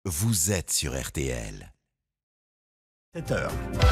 Vous êtes sur RTL. 7h.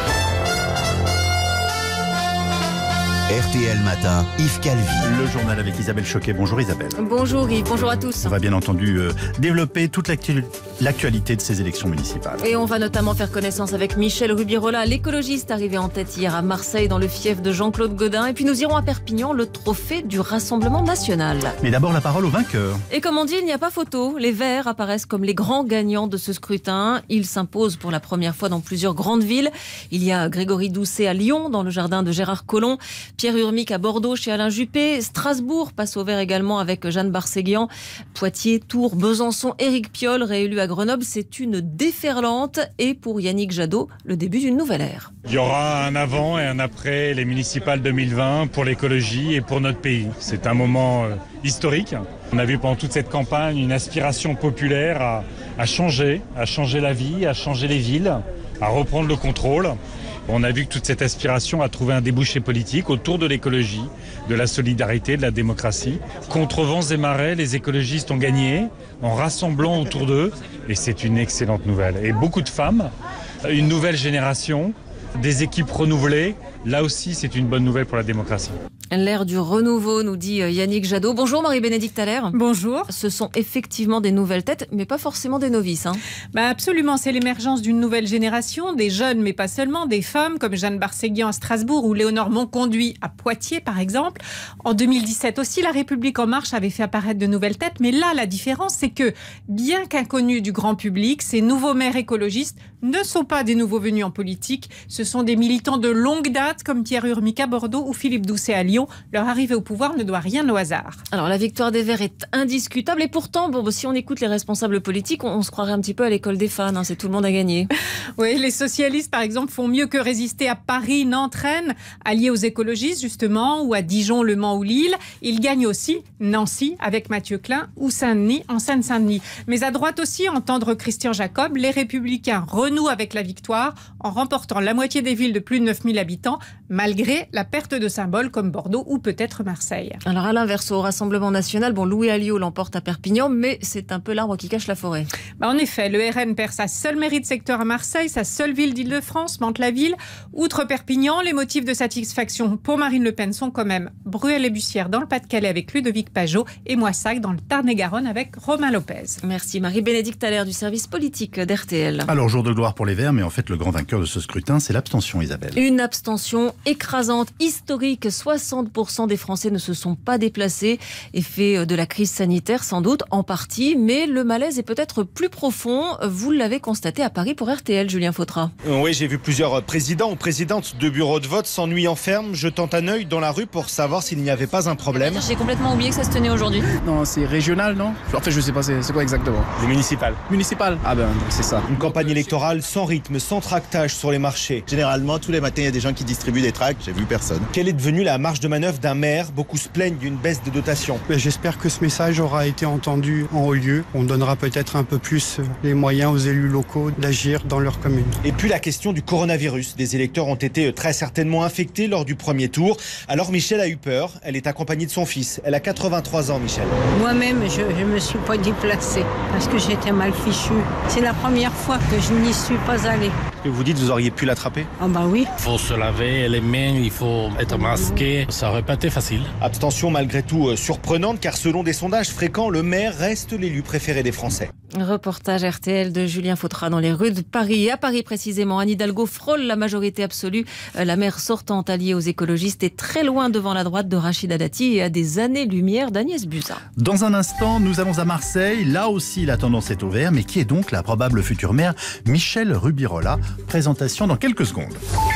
RTL Matin, Yves Calvi. Le journal avec Isabelle Choquet. Bonjour Isabelle. Bonjour Yves, bonjour à tous. On va bien entendu développer toute l'actualité de ces élections municipales. Et on va notamment faire connaissance avec Michel Rubirola, l'écologiste arrivé en tête hier à Marseille dans le fief de Jean-Claude Gaudin. Et puis nous irons à Perpignan, le trophée du Rassemblement National. Mais d'abord la parole aux vainqueurs. Et comme on dit, il n'y a pas photo. Les Verts apparaissent comme les grands gagnants de ce scrutin. Ils s'imposent pour la première fois dans plusieurs grandes villes. Il y a Grégory Doucet à Lyon, dans le jardin de Gérard Collomb. Pierre Urmic à Bordeaux chez Alain Juppé. Strasbourg passe au vert également avec Jeanne Barséguian. Poitiers, Tours, Besançon, Éric Piolle réélu à Grenoble. C'est une déferlante et pour Yannick Jadot, le début d'une nouvelle ère. Il y aura un avant et un après les municipales 2020 pour l'écologie et pour notre pays. C'est un moment historique. On a vu pendant toute cette campagne une aspiration populaire à changer la vie, à changer les villes, à reprendre le contrôle. On a vu que toute cette aspiration a trouvé un débouché politique autour de l'écologie, de la solidarité, de la démocratie. Contre vents et marées, les écologistes ont gagné en rassemblant autour d'eux et c'est une excellente nouvelle. Et beaucoup de femmes, une nouvelle génération, des équipes renouvelées, là aussi c'est une bonne nouvelle pour la démocratie. L'ère du renouveau, nous dit Yannick Jadot. Bonjour Marie-Bénédicte Allaire. Bonjour. Ce sont effectivement des nouvelles têtes, mais pas forcément des novices. Absolument, c'est l'émergence d'une nouvelle génération, des jeunes, mais pas seulement, des femmes comme Jeanne Barséguian à Strasbourg ou Léonore Monconduit à Poitiers, par exemple. En 2017 aussi, La République En Marche avait fait apparaître de nouvelles têtes, mais là, la différence, c'est que, bien qu'inconnus du grand public, ces nouveaux maires écologistes ne sont pas des nouveaux venus en politique. Ce sont des militants de longue date, comme Pierre Urmic à Bordeaux ou Philippe Doucet à Lyon. Leur arrivée au pouvoir ne doit rien au hasard. Alors la victoire des Verts est indiscutable et pourtant, si on écoute les responsables politiques, on se croirait un petit peu à l'école des fans, c'est tout le monde a gagné. Oui, les socialistes par exemple font mieux que résister à Paris, Nantes, Rennes, alliés aux écologistes justement, ou à Dijon, Le Mans ou Lille. Ils gagnent aussi Nancy avec Mathieu Klein ou Saint-Denis en Seine-Saint-Denis. Mais à droite aussi, entendre Christian Jacob, les Républicains renouent avec la victoire en remportant la moitié des villes de plus de 9000 habitants, malgré la perte de symboles comme Bordeaux ou peut-être Marseille. Alors à l'inverse, au Rassemblement National, Louis Alliot l'emporte à Perpignan, mais c'est un peu l'arbre qui cache la forêt. En effet, le RN perd sa seule mairie de secteur à Marseille, sa seule ville d'Île-de-France, Mantes-la-Ville. Outre Perpignan, les motifs de satisfaction pour Marine Le Pen sont quand même Bruel et Bussière dans le Pas-de-Calais avec Ludovic Pajot et Moissac dans le Tarn-et-Garonne avec Romain Lopez. Merci Marie-Bénédicte Allaire du service politique d'RTL. Alors jour de gloire pour les Verts, mais en fait le grand vainqueur de ce scrutin, c'est l'abstention, Isabelle. Une abstention écrasante, historique. 60% des Français ne se sont pas déplacés. Effet de la crise sanitaire sans doute, en partie, mais le malaise est peut-être plus profond. Vous l'avez constaté à Paris pour RTL, Julien Fautra. Oui, j'ai vu plusieurs présidents ou présidentes de bureaux de vote s'ennuyer en ferme, jetant un œil dans la rue pour savoir s'il n'y avait pas un problème. J'ai complètement oublié que ça se tenait aujourd'hui. Non, c'est régional, non? En fait, je sais pas, c'est quoi exactement? Les municipales. Municipal? Ah ben, c'est ça. Une campagne électorale sans rythme, sans tractage sur les marchés. Généralement, tous les matins, il y a des gens qui distribuent des tracts. J'ai vu personne. Quelle est devenue la marge de manœuvre d'un maire? Beaucoup se plaignent d'une baisse de dotation. J'espère que ce message aura été entendu en haut lieu. On donnera peut-être un peu plus les moyens aux élus locaux d'agir dans leur commune. Et puis la question du coronavirus. Des électeurs ont été très certainement infectés lors du premier tour. Alors Michel a eu peur. Elle est accompagnée de son fils. Elle a 83 ans, Michel. Moi-même, je ne me suis pas déplacée parce que j'étais mal fichue. C'est la première fois que je n'y suis pas allée. Et vous dites, vous auriez pu l'attraper? Ah bah oui. Il faut se laver les mains, il faut être masqué. Ça aurait pas été facile. Abstention malgré tout surprenante car selon des sondages fréquents, le maire reste l'élu préféré des Français. Reportage RTL de Julien Fautra dans les rues de Paris. Et à Paris précisément, Anne Hidalgo frôle la majorité absolue. La maire sortante alliée aux écologistes est très loin devant la droite de Rachida Dati et à des années-lumière d'Agnès Buzyn. Dans un instant, nous allons à Marseille. Là aussi, la tendance est au vert. Mais qui est donc la probable future maire? Michel Rubirola. Présentation dans quelques secondes.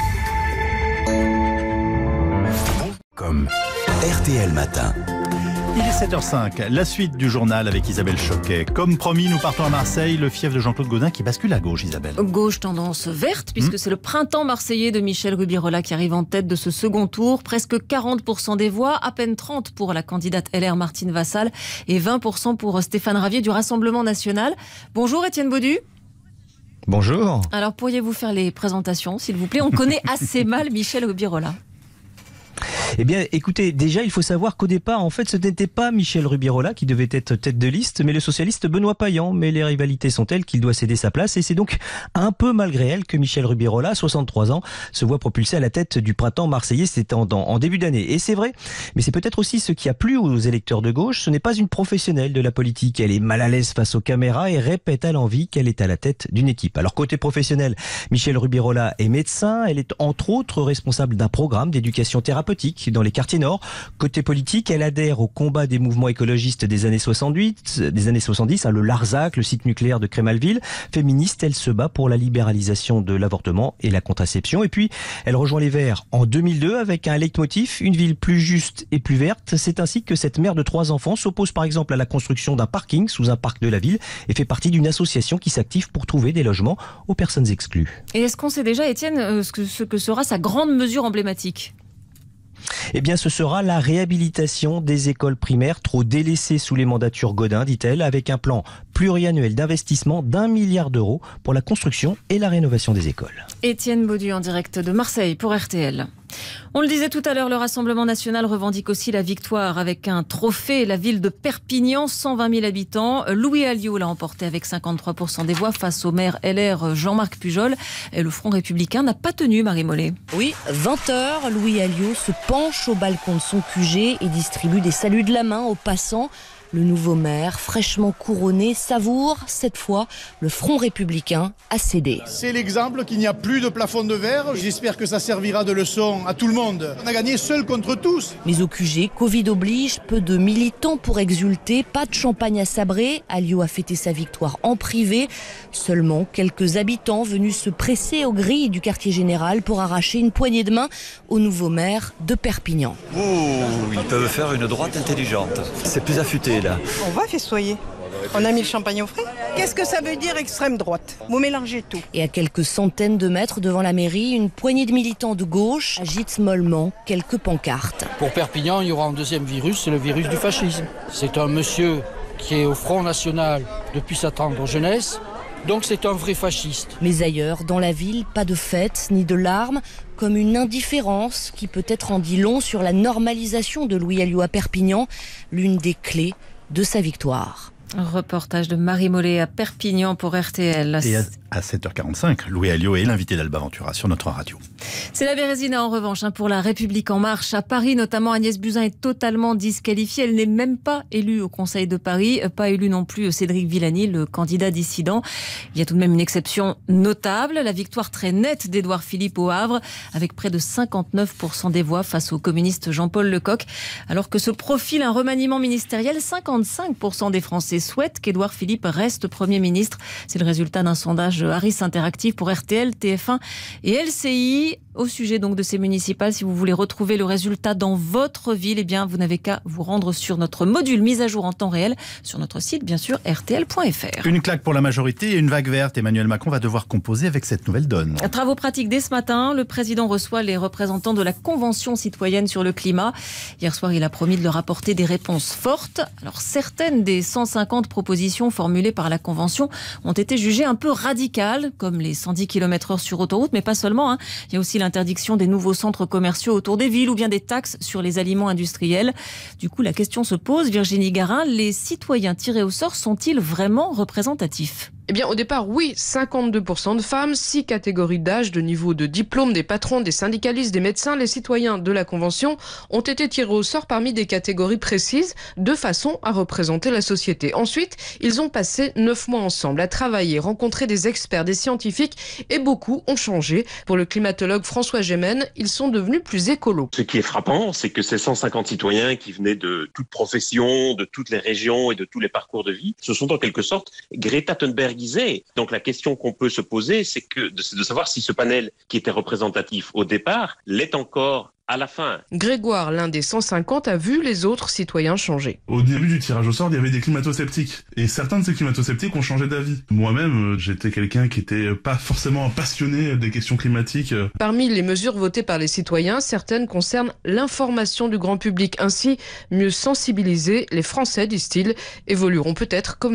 Comme RTL Matin. Il est 7h05, la suite du journal avec Isabelle Choquet. Comme promis, nous partons à Marseille, le fief de Jean-Claude Gaudin qui bascule à gauche, Isabelle. Gauche tendance verte, puisque c'est le printemps marseillais de Michel Rubirola qui arrive en tête de ce second tour. Presque 40% des voix, à peine 30% pour la candidate LR Martine Vassal et 20% pour Stéphane Ravier du Rassemblement National. Bonjour Étienne Baudu. Bonjour. Alors pourriez-vous faire les présentations, s'il vous plaît? On connaît assez mal Michel Rubirola. Eh bien, écoutez, déjà, il faut savoir qu'au départ, en fait, ce n'était pas Michel Rubirola qui devait être tête de liste, mais le socialiste Benoît Payan. Mais les rivalités sont telles qu'il doit céder sa place, et c'est donc un peu malgré elle que Michel Rubirola, 63 ans, se voit propulsé à la tête du printemps marseillais. C'était en début d'année. Et c'est vrai, mais c'est peut-être aussi ce qui a plu aux électeurs de gauche. Ce n'est pas une professionnelle de la politique. Elle est mal à l'aise face aux caméras et répète à l'envi qu'elle est à la tête d'une équipe. Alors, côté professionnel, Michel Rubirola est médecin. Elle est entre autres responsable d'un programme d'éducation thérapeutique dans les quartiers nord. Côté politique, elle adhère au combat des mouvements écologistes des années 70, le Larzac, le site nucléaire de Crémalville. Féministe, elle se bat pour la libéralisation de l'avortement et la contraception. Et puis, elle rejoint les Verts en 2002 avec un leitmotiv, une ville plus juste et plus verte. C'est ainsi que cette mère de 3 enfants s'oppose par exemple à la construction d'un parking sous un parc de la ville et fait partie d'une association qui s'active pour trouver des logements aux personnes exclues. Et est-ce qu'on sait déjà, Étienne, ce que sera sa grande mesure emblématique ? Eh bien, ce sera la réhabilitation des écoles primaires trop délaissées sous les mandatures Gaudin, dit-elle, avec un plan pluriannuel d'investissement d'1 milliard d'euros pour la construction et la rénovation des écoles. Étienne Baudu en direct de Marseille pour RTL. On le disait tout à l'heure, le Rassemblement national revendique aussi la victoire avec un trophée. La ville de Perpignan, 120 000 habitants. Louis Alliot l'a emporté avec 53% des voix face au maire LR Jean-Marc Pujol. Et le Front républicain n'a pas tenu, Marie Mollet. Oui, 20h, Louis Alliot se penche au balcon de son QG et distribue des saluts de la main aux passants. Le nouveau maire, fraîchement couronné, savoure, cette fois, le Front républicain a cédé. C'est l'exemple qu'il n'y a plus de plafond de verre. J'espère que ça servira de leçon à tout le monde. On a gagné seul contre tous. Mais au QG, Covid oblige, peu de militants pour exulter, pas de champagne à sabrer. Alliot a fêté sa victoire en privé. Seulement quelques habitants venus se presser aux grilles du quartier général pour arracher une poignée de main au nouveau maire de Perpignan. Ils peuvent faire une droite intelligente. C'est plus affûté là. On va festoyer. On a mis le champagne au frais. Qu'est-ce que ça veut dire extrême droite? Vous mélangez tout. Et à quelques centaines de mètres devant la mairie, une poignée de militants de gauche agite mollement quelques pancartes. Pour Perpignan, il y aura un deuxième virus, c'est le virus du fascisme. C'est un monsieur qui est au Front National depuis sa tendre jeunesse. Donc c'est un vrai fasciste. Mais ailleurs, dans la ville, pas de fête ni de larmes, comme une indifférence qui peut-être en dit long sur la normalisation de Louis Alliot à Perpignan, l'une des clés de sa victoire. Reportage de Marie Mollet à Perpignan pour RTL. Et à 7h45, Louis Alliot est l'invité d'Alba Ventura sur notre radio. C'est la Bérésina en revanche pour La République en marche. À Paris, notamment, Agnès Buzyn est totalement disqualifiée. Elle n'est même pas élue au Conseil de Paris. Pas élu non plus Cédric Villani, le candidat dissident. Il y a tout de même une exception notable. La victoire très nette d'Édouard Philippe au Havre, avec près de 59% des voix face au communiste Jean-Paul Lecoq. Alors que se profile un remaniement ministériel, 55% des Français souhaitent qu'Édouard Philippe reste Premier ministre. C'est le résultat d'un sondage Harris Interactive pour RTL, TF1 et LCI. Au sujet donc de ces municipales, si vous voulez retrouver le résultat dans votre ville, eh bien vous n'avez qu'à vous rendre sur notre module mise à jour en temps réel sur notre site, bien sûr, rtl.fr. Une claque pour la majorité et une vague verte. Emmanuel Macron va devoir composer avec cette nouvelle donne. Travaux pratiques dès ce matin. Le président reçoit les représentants de la Convention citoyenne sur le climat. Hier soir, il a promis de leur apporter des réponses fortes. Alors certaines des 150 propositions formulées par la Convention ont été jugées un peu radicales, comme les 110 km/h sur autoroute, mais pas seulement. Il y a aussi l'interdiction des nouveaux centres commerciaux autour des villes ou bien des taxes sur les aliments industriels. Du coup, la question se pose, Virginie Garin, les citoyens tirés au sort sont-ils vraiment représentatifs ? Eh bien, au départ, oui, 52% de femmes, 6 catégories d'âge, de niveau de diplôme, des patrons, des syndicalistes, des médecins. Les citoyens de la Convention ont été tirés au sort parmi des catégories précises, de façon à représenter la société. Ensuite, ils ont passé 9 mois ensemble à travailler, rencontrer des experts, des scientifiques, et beaucoup ont changé. Pour le climatologue François Gémen, ils sont devenus plus écolos. Ce qui est frappant, c'est que ces 150 citoyens qui venaient de toutes professions, de toutes les régions et de tous les parcours de vie, se sont en quelque sorte Greta Thunberg. Donc la question qu'on peut se poser, c'est de savoir si ce panel qui était représentatif au départ l'est encore à la fin. Grégoire, l'un des 150, a vu les autres citoyens changer. Au début du tirage au sort, il y avait des climato-sceptiques. Et certains de ces climato-sceptiques ont changé d'avis. Moi-même, j'étais quelqu'un qui était pas forcément passionné des questions climatiques. Parmi les mesures votées par les citoyens, certaines concernent l'information du grand public. Ainsi, mieux sensibiliser, les Français, disent-ils, évolueront peut-être comme nous.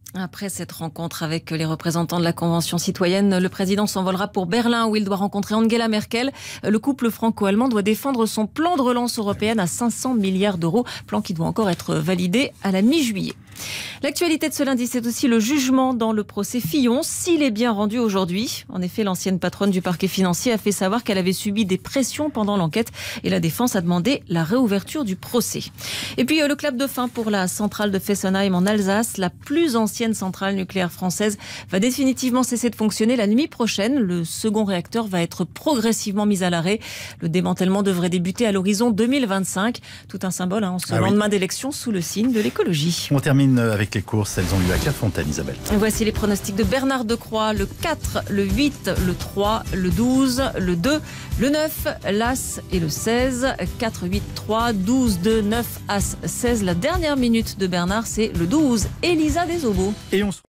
Après cette rencontre avec les représentants de la Convention citoyenne, le président s'envolera pour Berlin où il doit rencontrer Angela Merkel. Le couple franco-allemand doit défendre son plan de relance européenne à 500 milliards d'euros, plan qui doit encore être validé à la mi-juillet. L'actualité de ce lundi, c'est aussi le jugement dans le procès Fillon, s'il est bien rendu aujourd'hui. En effet, l'ancienne patronne du parquet financier a fait savoir qu'elle avait subi des pressions pendant l'enquête et la défense a demandé la réouverture du procès. Et puis le clap de fin pour la centrale de Fessenheim en Alsace. La plus ancienne centrale nucléaire française va définitivement cesser de fonctionner la nuit prochaine. Le second réacteur va être progressivement mis à l'arrêt. Le démantèlement devrait débuter à l'horizon 2025. Tout un symbole en ce lendemain d'élection sous le signe de l'écologie. On termine avec les courses, elles ont lieu à Clairefontaine, Isabelle. Voici les pronostics de Bernard Decroix, le 4, le 8, le 3, le 12, le 2, le 9, l'As et le 16. 4, 8, 3, 12, 2, 9, As, 16. La dernière minute de Bernard, c'est le 12, Elisa Desobos. Et on se